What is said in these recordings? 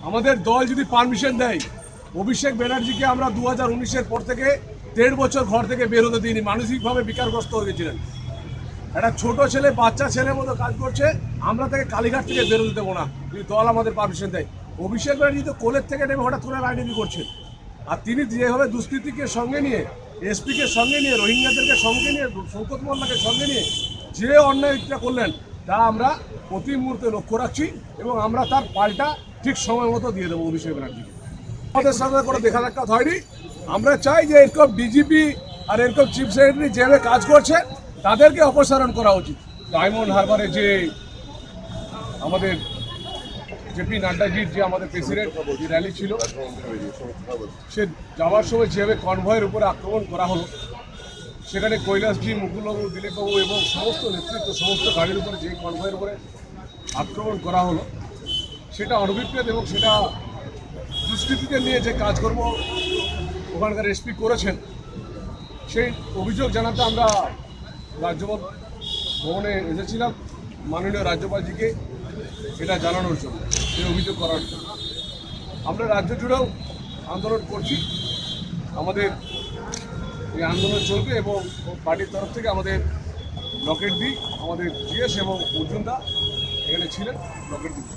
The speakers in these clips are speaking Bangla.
আমাদের দল যদি পারমিশন দেয়, অভিষেক ব্যানার্জিকে আমরা 2019-এর পর থেকে 1.5 বছর ঘর থেকে বের হতে দিইনি। মানসিকভাবে বিকারগ্রস্ত হয়ে গেছিলেন। একটা ছোট ছেলে, বাচ্চা ছেলের মতো কাজ করছে, আমরা তাকে কালীঘাট থেকে বেরোতে দেবো না যদি দল আমাদের পারমিশন দেয়। অভিষেক ব্যানার্জি তো কোলের থেকে নেমে হঠাৎ করে রাজনীতি করছেন। আর তিনি যেভাবে দুষ্কৃতীকে সঙ্গে নিয়ে, এসপিকে সঙ্গে নিয়ে, রোহিঙ্গাদেরকে সঙ্গে নিয়ে, শওকত মোল্লাকে সঙ্গে নিয়ে যে অন্যায়টা করলেন, তা আমরা প্রতি মুহূর্তে লক্ষ্য রাখছি এবং আমরা তার পাল্টা ঠিক সময় মতো দিয়ে দেবো অভিষেক ব্যানার্জিকে। আমাদের সাথে কোনো দেখা সাক্ষাৎ হয়নি। আমরা চাই যে এরকম ডিজিপি আর এরকম চিফ সেক্রেটারি যেভাবে কাজ করছে তাদেরকে অপসারণ করা উচিত। ডায়মন্ড হারবারে যে আমাদের জেপি নাড্ডাজির যে আমাদের প্রেসিডেন্ট যে র্যালি ছিল, সে যাওয়ার সময় যেভাবে কনভয়ের উপরে আক্রমণ করা হলো, সেখানে কৈলাসজি, মুকুলবাবু, দিলীপবাবু এবং সমস্ত নেতৃত্ব, সমস্ত গাড়ির উপরে যে কনভয়ের উপরে আক্রমণ করা হলো, সেটা অনভিপ্রেত এবং সেটা দুষ্কৃতীদের নিয়ে যে কাজকর্ম ওখানকার এসপি করেছেন, সেই অভিযোগ জানাতে আমরা রাজ্যপাল ভবনে এসেছিলাম মাননীয় রাজ্যপালজিকে এটা জানানোর জন্য, এই অভিযোগ করার জন্য। আমরা রাজ্য জুড়েও আন্দোলন করছি। আমাদের এই আন্দোলন চলবে এবং পার্টির তরফ থেকে আমাদের লকেট দি, আমাদের জিএস এবং অর্জুনদা এখানে ছিলেন। লকেট দি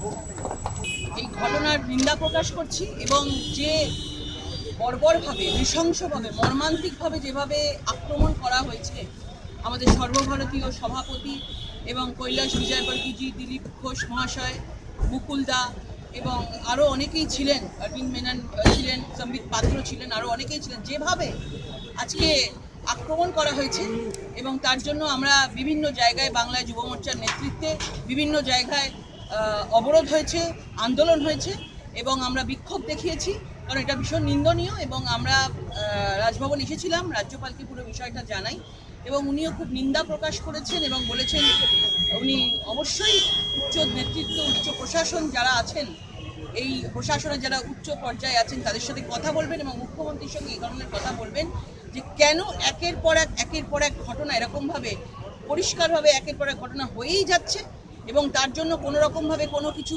এই ঘটনার নিন্দা প্রকাশ করছি এবং যে বর্বরভাবে, নৃশংসভাবে, মর্মান্তিকভাবে যেভাবে আক্রমণ করা হয়েছে আমাদের সর্বভারতীয় সভাপতি এবং কৈলাস বিজয়বর্গীজি, দিলীপ ঘোষ মহাশয়, মুকুলদা এবং আরও অনেকেই ছিলেন, অরবিন্দ মেনন ছিলেন, সম্বিত পাত্র ছিলেন, আরও অনেকেই ছিলেন, যেভাবে আজকে আক্রমণ করা হয়েছে এবং তার জন্য আমরা বিভিন্ন জায়গায় বাংলায় যুব মোর্চার নেতৃত্বে বিভিন্ন জায়গায় অবরোধ হয়েছে, আন্দোলন হয়েছে এবং আমরা বিক্ষোভ দেখিয়েছি, কারণ এটা ভীষণ নিন্দনীয়। এবং আমরা রাজভবন এসেছিলাম, রাজ্যপালকে পুরো বিষয়টা জানাই এবং উনিও খুব নিন্দা প্রকাশ করেছেন এবং বলেছেন উনি অবশ্যই উচ্চ নেতৃত্ব, উচ্চ প্রশাসন যারা আছেন, এই প্রশাসনের যারা উচ্চ পর্যায়ে আছেন তাদের সাথে কথা বলবেন এবং মুখ্যমন্ত্রীর সঙ্গে এই ধরনের কথা বলবেন যে কেন একের পর এক ঘটনা এরকমভাবে পরিষ্কারভাবে একের পর এক ঘটনা হয়েই যাচ্ছে এবং তার জন্য কোনো রকমভাবে কোনো কিছু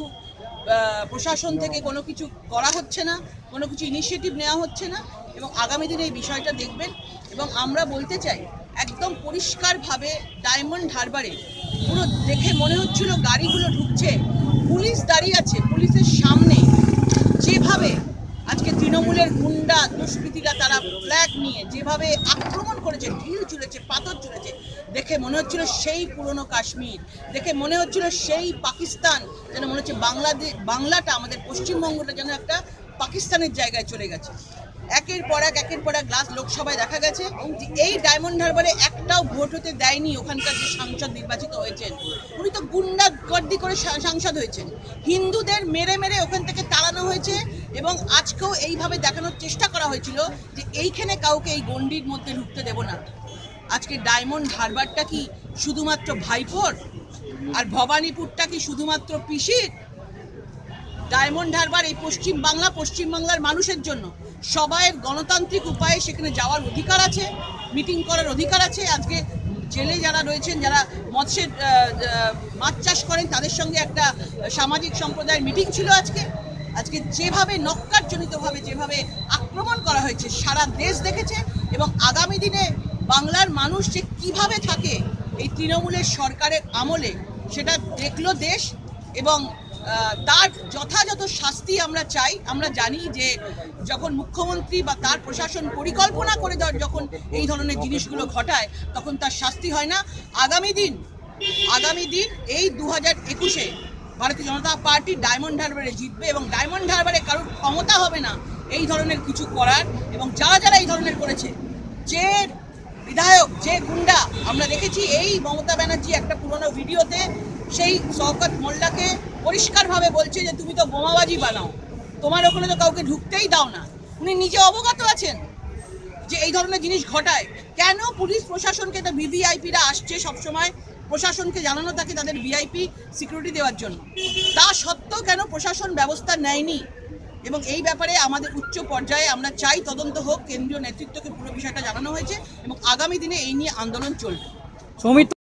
প্রশাসন থেকে কোনো কিছু করা হচ্ছে না, কোনো কিছু ইনিশিয়েটিভ নেওয়া হচ্ছে না এবং আগামী দিনে এই বিষয়টা দেখবেন। এবং আমরা বলতে চাই একদম পরিষ্কারভাবে ডায়মন্ড হারবারে পুরো দেখে মনে হচ্ছিল গাড়িগুলো ঢুকছে, পুলিশ দাঁড়িয়ে আছে, পুলিশের সামনে যেভাবে আজকে তৃণমূলের গুন্ডা দুষ্কৃতীরা তারা ফ্ল্যাগ নিয়ে যেভাবে আক্রমণ করেছে, ঢিল ছুঁড়েছে, পাথর ছুঁড়েছে, দেখে মনে হচ্ছিল সেই পুরনো কাশ্মীর, দেখে মনে হচ্ছিল সেই পাকিস্তান, যেন মনে হচ্ছে বাংলাটা, আমাদের পশ্চিমবঙ্গটা যেন একটা পাকিস্তানের জায়গায় চলে গেছে। একের পর এক লাস্ট লোকসভায় দেখা গেছে যে এই ডায়মন্ড হারবারে একটাও ভোট হতে দেয়নি ওখানকার যে সাংসদ নির্বাচিত হয়েছেন, উনি তো গুন্ডাগর্দি করে সাংসদ হয়েছেন, হিন্দুদের মেরে মেরে ওখান থেকে তাড়ানো হয়েছে এবং আজকেও এইভাবে দেখানোর চেষ্টা করা হয়েছিল যে এইখানে কাউকে এই গণ্ডির মধ্যে ঢুকতে দেব না। আজকে ডায়মন্ড হারবারটা কি শুধুমাত্র ভাইপোর আর ভবানীপুরটা কি শুধুমাত্র পিসির? ডায়মন্ড হারবার এই পশ্চিমবাংলার মানুষের জন্য সবাইয়ের গণতান্ত্রিক উপায়ে সেখানে যাওয়ার অধিকার আছে, মিটিং করার অধিকার আছে। আজকে জেলে যারা রয়েছেন, যারা মাছ চাষ করেন, তাদের সঙ্গে একটা সামাজিক সম্প্রদায়ের মিটিং ছিল আজকে যেভাবে নক্কারজনিতভাবে যেভাবে আক্রমণ করা হয়েছে সারা দেশ দেখেছে এবং আগামী দিনে বাংলার মানুষ যে কীভাবে থাকে এই তৃণমূলের সরকারের আমলে সেটা দেখলো দেশ এবং তার যথাযথ শাস্তি আমরা চাই। আমরা জানি যে যখন মুখ্যমন্ত্রী বা তার প্রশাসন পরিকল্পনা করে যখন এই ধরনের জিনিসগুলো ঘটায় তখন তার শাস্তি হয় না। আগামী দিন এই 2021-এ ভারতীয় জনতা পার্টি ডায়মন্ড হারবারে জিতবে এবং ডায়মন্ড হারবারে কারোর ক্ষমতা হবে না এই ধরনের কিছু করার। এবং যারা এই ধরনের করেছে, যে বিধায়ক, যে গুন্ডা, আমরা দেখেছি এই মমতা ব্যানার্জি একটা পুরনো ভিডিওতে সেই শওকত মোল্লাকে পরিষ্কারভাবে বলছে যে তুমি তো বোমাবাজি বানাও, তোমার ওখানে তো কাউকে ঢুকতেই দাও না। উনি নিজে অবগত আছেন যে এই ধরনের জিনিস ঘটায়। কেন পুলিশ প্রশাসনকে, তো ভিভিআইপিরা আসছে সবসময়, প্রশাসনকে জানানো থাকে তাদের ভিআইপি সিকিউরিটি দেওয়ার জন্য, তা সত্ত্বেও কেন প্রশাসন ব্যবস্থা নেয়নি? এবং এই ব্যাপারে আমাদের উচ্চ পর্যায়ে আমরা চাই তদন্ত হোক, কেন্দ্রীয় নেতৃত্বকে পুরো বিষয়টা জানানো হয়েছে এবং আগামী দিনে এই নিয়ে আন্দোলন চলবে।